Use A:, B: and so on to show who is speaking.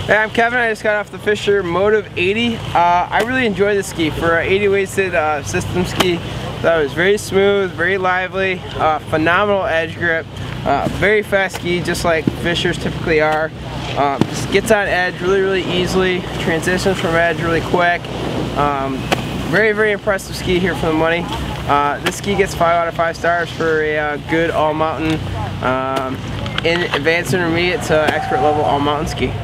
A: Hey, I'm Kevin. I just got off the Fischer Motive 80. I really enjoyed this ski for an 80 weighted system ski. That was very smooth, very lively, phenomenal edge grip, very fast ski, just like Fischers typically are. Just gets on edge really easily, transitions from edge really quick. Very impressive ski here for the money. This ski gets 5 out of 5 stars for a good all mountain, in advanced intermediate to expert level all mountain ski.